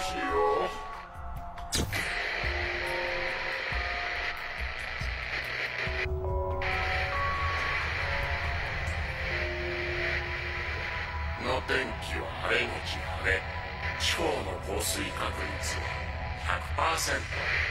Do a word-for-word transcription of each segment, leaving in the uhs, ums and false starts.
の天気は晴れのち晴れ。今日の降水確率は ひゃくパーセント。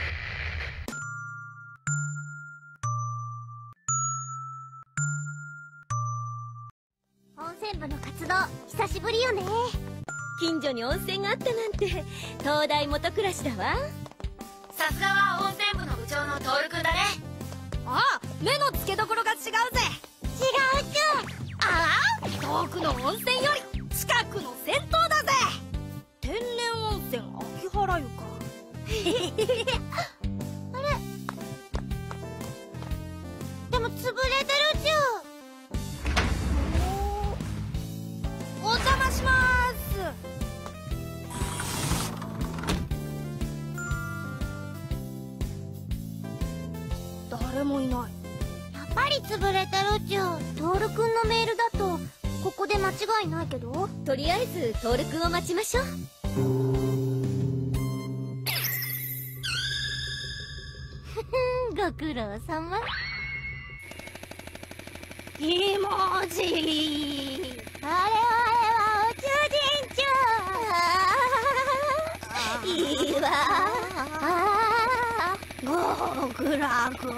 温泉部の活動久しぶりよね。近所に温泉があったなんて東大元暮らしだわ。 さすがは温泉部の部長のトールくんだね。 ああ、目の付けどころが違うぜ。 違うちゅう。 ああ、遠くの温泉より近くの銭湯だぜ。天然温泉秋原湯か。 あれでも潰れてるちゅう。 お邪魔しまーす。誰もいない。 やっぱり潰れてるちゅう。トールくんのメールだとここで間違いないけど。とりあえずトールくんを待ちましょう。ご苦労様。 いもじー。 あれは宇宙人ちゅう。いいわ。あご苦楽。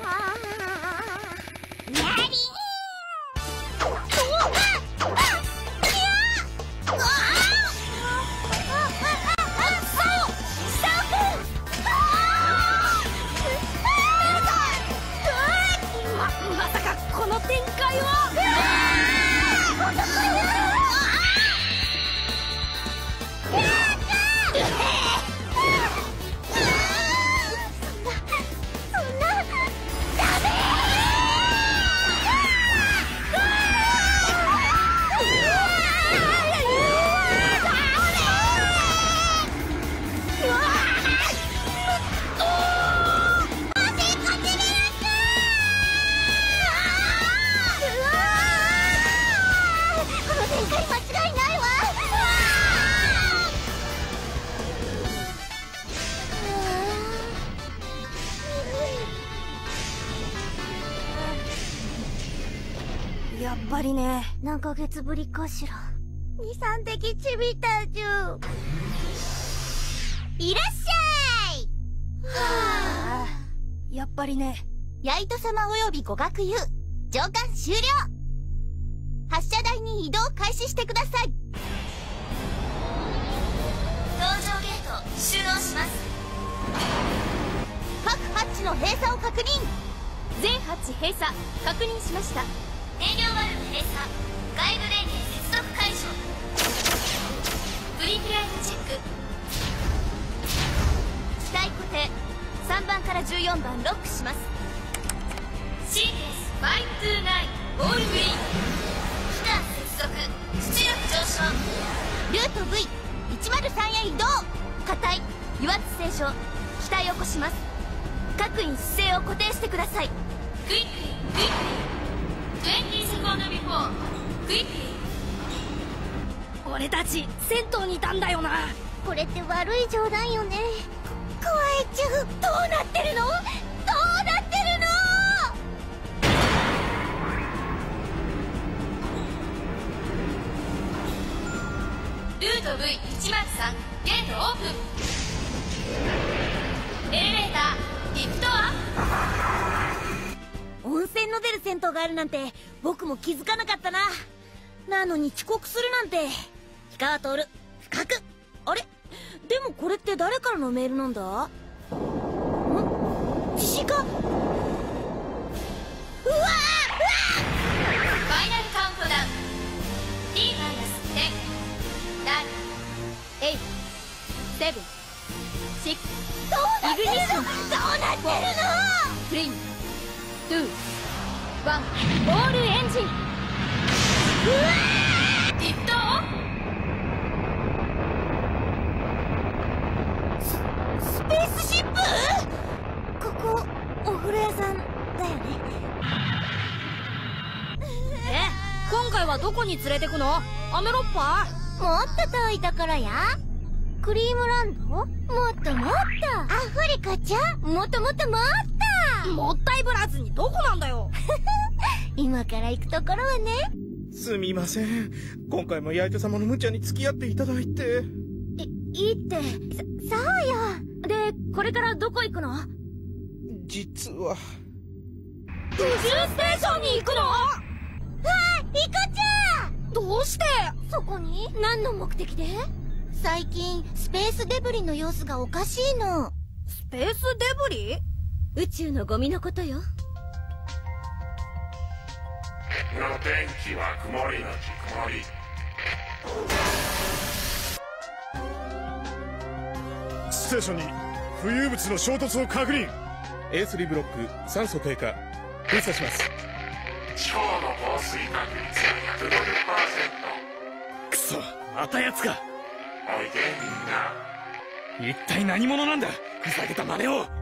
やっぱりね。 何ヶ月ぶりかしら。二三滴ちびったじゅ。いらっしゃい。 はあ、やっぱりね。 ヤイト様および語学友上艦終了。発射台に移動開始してください。 搭乗ゲート収納します。 各ハッチの閉鎖を確認。 全ハッチ閉鎖確認しました。燃料バルブ閉鎖、外部電源接続解除。プリピライトチェック。機体固定。さんばんからじゅうよんばんロックします。シーケンスごにーナインボールグリーン。機関接続、出力上昇。 ルート ブイいちまるさん へ移動。 硬い油圧正常。機体起こします。各員姿勢を固定してください。クイックリクイックリにじゅうセコンドビフォークイックリ。 俺たち銭湯にいたんだよな。 これって悪い冗談よね。怖いちゅう。どうなってるの？どうなってるの？ ルート ブイいちまるさん ゲートオープン。エレベーターリフトアップ。 温泉の出る銭湯があるなんて僕も気づかなかったな。なのに遅刻するなんて。氷川徹不覚。あれでもこれって誰からのメールなんだ？ん？地震か？うわー！うわファイナルカウントダウン ティーマイナスじゅう、ナイン、エイト、セブン、シックス、 どうなってるの？ イグニッション。 どうなってるの？ スリー、ツー、ワン、オールエンジン。うわー！リフトオン。 スペースシップ？ここお風呂屋さんだよね。 え、今回はどこに連れてくの？アメロッパ？ もっと遠いところや。 クリームランド？もっともっと。アフリカちゃん、もっともっともっと。 もったいぶらずにどこなんだよ。 今から行くところはね。 すみません、今回も八重手様の無茶に付き合っていただいて。 いいいって。 そ、そうよ。 で、これからどこ行くの？ 実は宇宙ステーションに行くの？ わあ、リコちゃん！ どうして？ そこに？ 何の目的で？ 最近スペースデブリの様子がおかしいの。 スペースデブリ？ 宇宙のゴミのことよ。 の天気は曇りのち曇り。 ステーションに浮遊物の衝突を確認。 エースリー ブロック酸素低下、封鎖します。 地方の降水確率は ひゃくごじゅっパーセント。 くそ、またやつか。 おいでみんな。 一体何者なんだ、ふざけた真似を。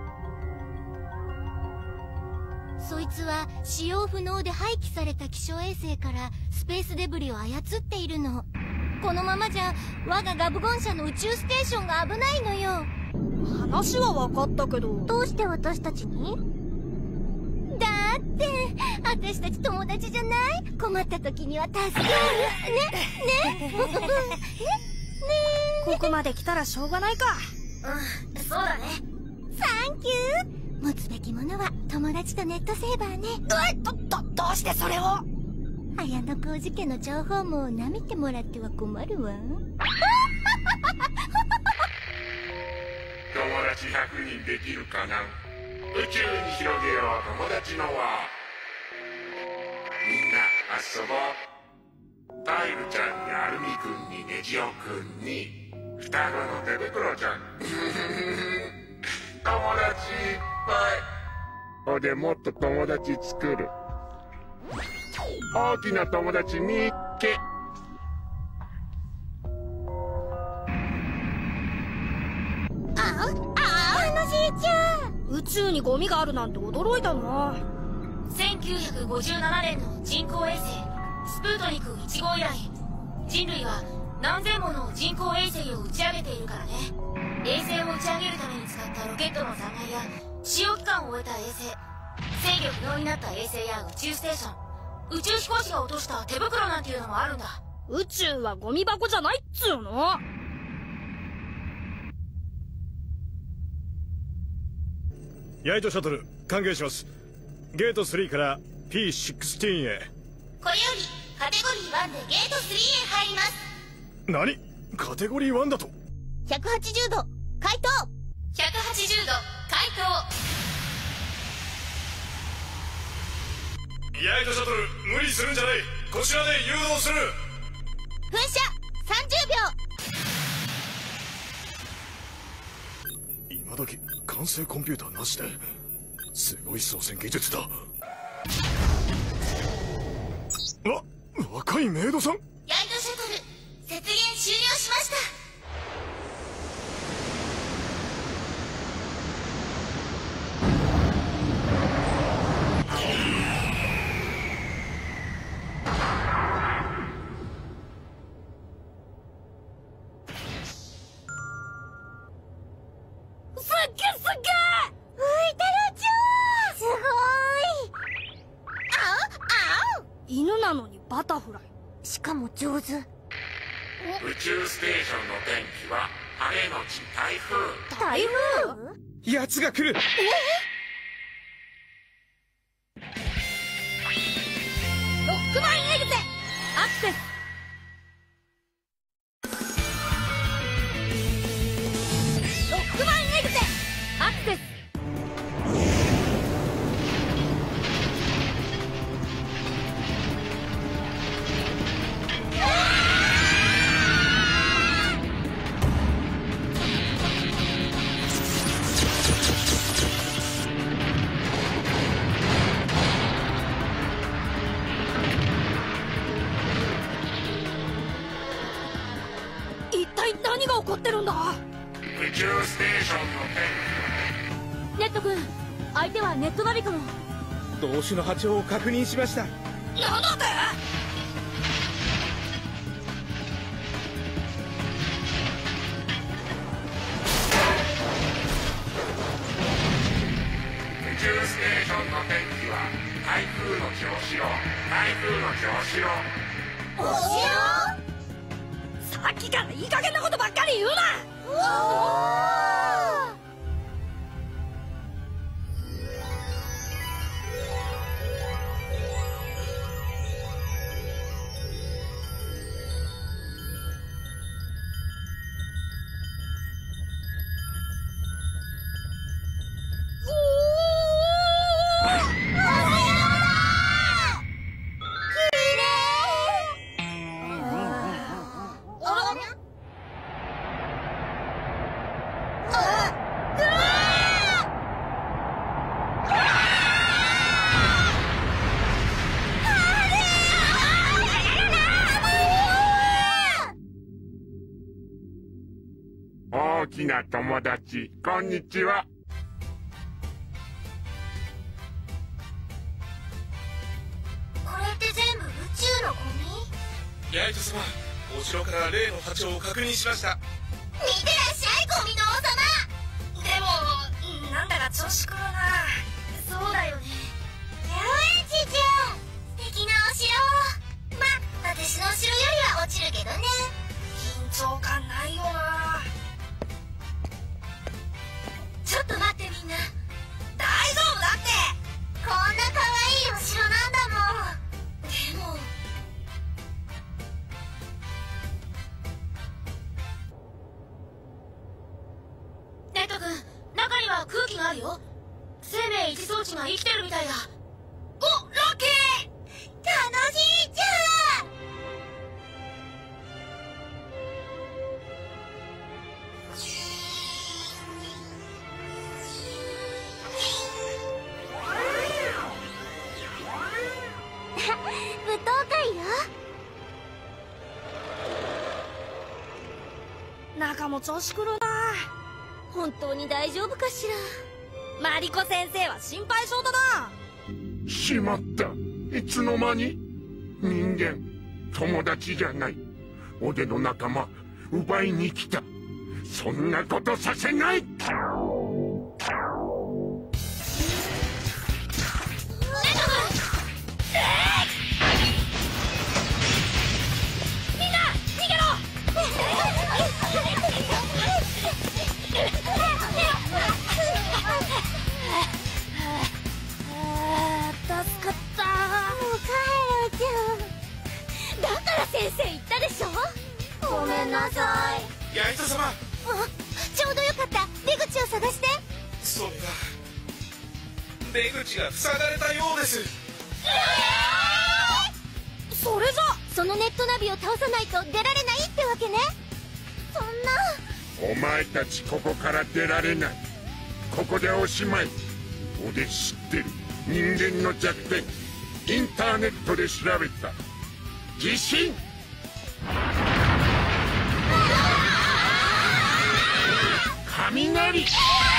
そいつは使用不能で廃棄された気象衛星からスペースデブリを操っているの。このままじゃ我がガブゴン社の宇宙ステーションが危ないのよ。 話は分かったけど。 どうして私たちに？だって私たち友達じゃない？困った時には助ける。ねねねね。 ここまで来たらしょうがないか。 うん、そうだね。サンキュー。持つべきものは友達とネットセーバーね。 ど、ど、どうしてそれを？ 綾小路家の情報網を舐めてもらっては困るわ。 友達ひゃくにんできるかな。宇宙に広げよう友達の輪。みんな遊ぼう。タイルちゃんにアルミくんにネジオくんに双子の手袋ちゃん。友達いっぱい。ほでもっと友達作る。大きな友達見っけ。 ああ、楽しいちゃん。 宇宙にゴミがあるなんて驚いたな。 せんきゅうひゃくごじゅうななねんの人工衛星スプートニクいち号以来、人類は何千もの人工衛星を打ち上げているからね。衛星を打ち上げるために使ったロケットの残骸や使用期間を終えた衛星、制御不能になった衛星や宇宙ステーション、宇宙飛行士が落とした手袋なんていうのもあるんだ。 宇宙はゴミ箱じゃないっつうの。 ヤイトシャトル歓迎します。ゲートスリーから ピーシックスティーン へ。 これよりカテゴリーワンでゲートスリーへ入ります。 何？カテゴリーワンだと？ ひゃくはちじゅうど回答。 ひゃくはちじゅうど回答。 ヤイトシャトル無理するんじゃない。こちらで誘導する。 噴射さんじゅうびょう。 今時完成コンピューターなしですごい操船技術だ。わ、若いメイドさん。 ヤイトシャトル接舷終了しました。 犬なのにバタフライ。 しかも上手。 宇宙ステーションの天気は晴れのち台風。 台風？ 奴が来る。 ロックマンエグゼアクセス。ロックマンエグゼアクセス。一体何が起こってるんだ？ 宇宙ステーションの天気。 ネット君、相手はネットナビかも。 同種の波長を確認しました。 なんだって？ 台風の城城台風の城城お城？さっきからいい加減なことばっかり言うな。 大きな友達、こんにちは。 これって全部宇宙のゴミ？ ヤイト様、お城から例の波長を確認しました。 見てらっしゃい、ゴミの王様。 でもなんだか調子くるな。そうだよね。 遊園地じゃん。素敵なお城。まあ私のお城よりは落ちるけどね。 緊張感ないよな。 ちょっと待ってみんな。 大丈夫だって。 こんな可愛いお城なんだもん。でもネット君、中には空気があるよ。生命維持装置が生きてるみたいだ。お、ラッキー。 楽しいじゃん。舞踏会よ。 中も調子くるな。本当に大丈夫かしら。マリコ先生は心配性だな。 しまった。いつの間に。人間友達じゃない。おでの仲間奪いに来た。そんなことさせない。 助かった。もう帰るじゃん。だから先生言ったでしょ。ごめんなさい。 ヤイト様、 あ、ちょうどよかった。出口を探して。 それが出口が塞がれたようです。 それじゃそのネットナビを倒さないと出られないってわけね。そんな。 お前たちここから出られない。ここでおしまい。俺知ってる。人間の弱点、インターネットで調べた。地震、雷、火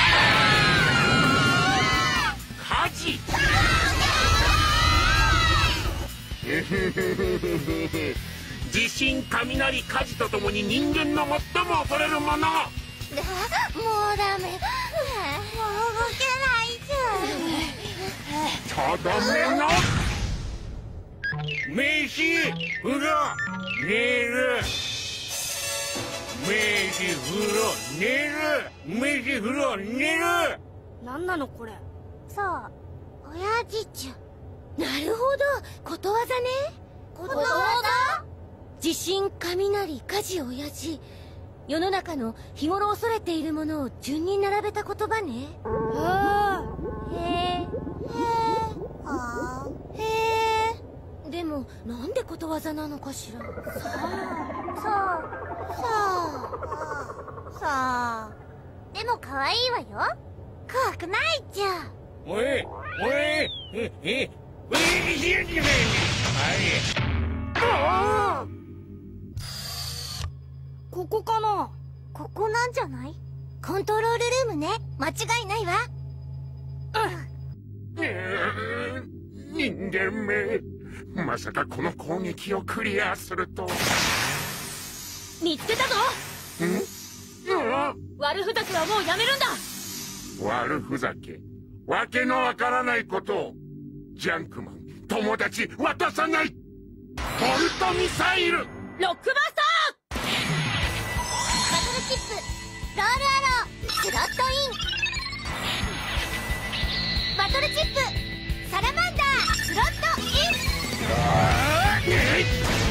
事。地震、雷、火事とともに人間の最も恐れるもの。 もうダメ。もう動けないじゃん。 とどめの飯、風呂、寝る。飯、風呂、寝る。飯、風呂、寝る。 なんなのこれ。 そう、親父ちゃん。なるほど、ことわざね。ことわざ？地震、雷、火事、親父。世の中の日頃恐れているものを順に並べた言葉ね。 あへえ。へえ。はあ。へえ。でもなんでことわざなのかしら。さあ。さあ。さあ。さあ。でも可愛いわよ。怖くないじゃん。 おい、おい、え、え、え、え、ああ。 ここかな。 ここなんじゃない？コントロールルームね。間違いないわ。 人間め、まさかこの攻撃をクリアすると。 見つけたぞ。 ん？ 悪ふざけはもうやめるんだ。 悪ふざけ、わけのわからないことを。 ジャンクマン、友達渡さない。ボルトミサイル、 ロックバスター。 バトルチップロールアロースロットイン。バトルチップサラマンダースロットイン。 えい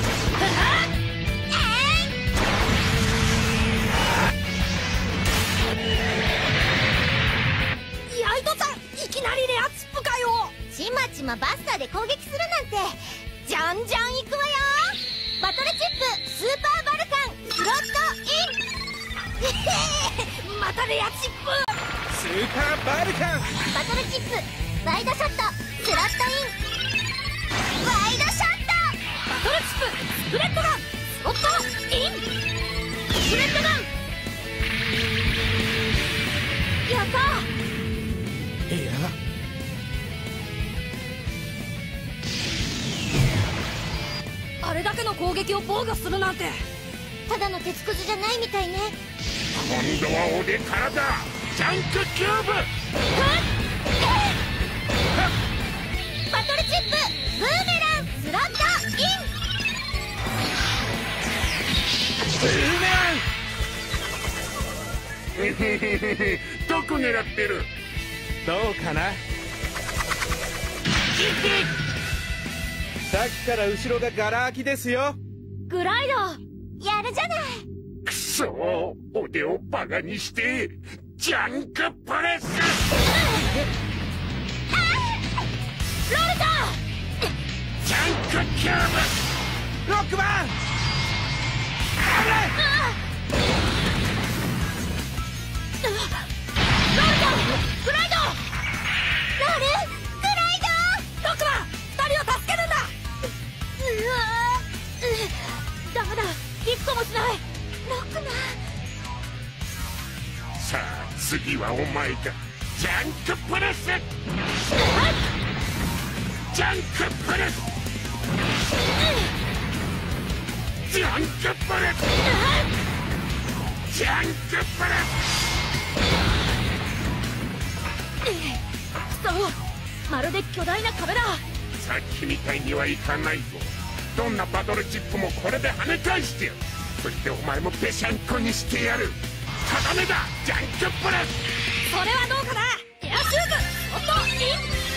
ヤイトさん、いきなりレアチップかよ。 ちまちまバスターで攻撃するなんてじゃんじゃんいくわよ。バトルチップスーパーバルカンスロットイン。 またレアチップ。 スーパーバルカン。 バトルチップワイドショットスロットイン。ワイドショット。 バトルチップスプレッドガンスロットイン。スプレッドガン。やったー。 いや、 あれだけの攻撃を防御するなんて。 ただの鉄くずじゃないみたいね。 今度は俺からだ。ジャンクキューブ。 バトルチップブーメランスロットイン。 ブーメラン。どこ狙ってる。 どうかな。さっきから後ろがガラ空きですよ。 グライド。 やるじゃない。 くそー、俺をバカにしてジャンクプレス。 ロールタジャンクキューブ。 ロックマン。 ロールタグライド。 ロールグライロックマン、二人を助けるんだ。 ド。うわー、 ダメだ、びくともしない。 ロックマン。 さあ次はお前だ。ジャンクプレス。ジャンクプレス。ジャンクプレス。ジャンクプレス。 くそ、まるで巨大な壁だ。 さっきみたいにはいかないぞ。どんなバトルチップもこれで跳ね返してやる。そしてお前もぺしゃんこにしてやる。ただめだ、ジャンクプレス。 それはどうかな。エアシューズオットイン。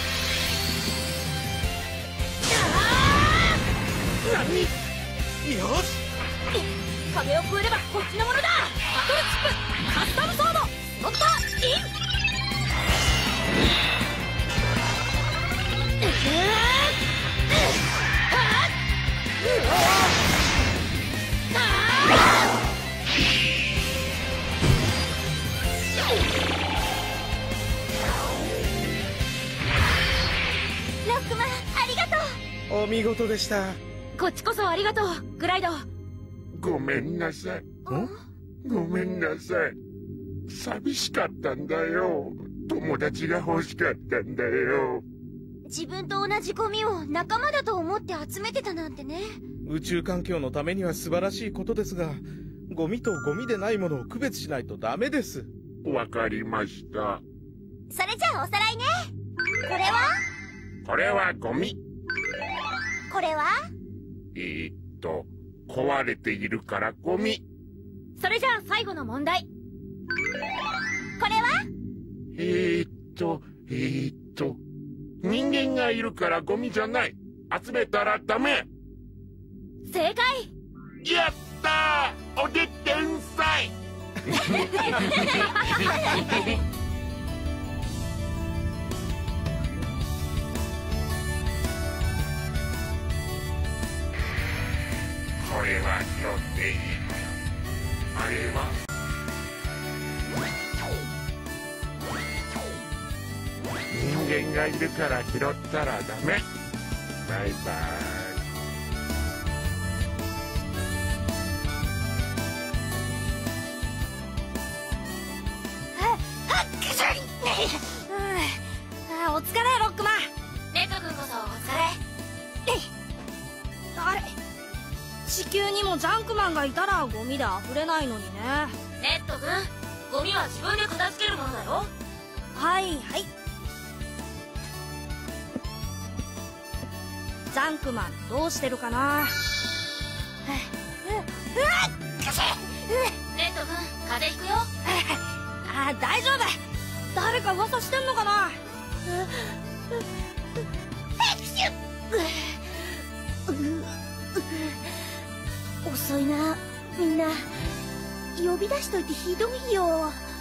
何。 よし。 壁を越えればこっちのものだ。バトルチップカスタムソードオットイン。 ロックマンありがとう。 お見事でした。 こっちこそありがとう、グライド。 ごめんなさい。ごめんなさい。寂しかったんだよ。友達が欲しかったんだよ。 自分と同じゴミを仲間だと思って集めてたなんてね。 宇宙環境のためには素晴らしいことですが、ゴミとゴミでないものを区別しないとダメです。 わかりました。 それじゃあおさらいね。これはこれはゴミ。 これはえー、っと壊れているからゴミ。 それじゃあ最後の問題。 これはえー、っとえー、っと人間がいるからゴミじゃない。集めたらダメ。 正解。 やったー、俺天才。これは拾っていい。あれは人間がいるから拾ったらダメ。バイバイ。 ああ、お疲れロックマン。 ネット君こそお疲れ。 あれ、地球にもジャンクマンがいたらゴミで溢れないのにね。 ネット君、ゴミは自分で片付けるものだよ。 はいはい。 ザンクマンどうしてるかな。 レッド君、風邪ひくよ。 あ、大丈夫。誰か噂してんのかな。遅いな、みんな。呼び出しといてひどいよ。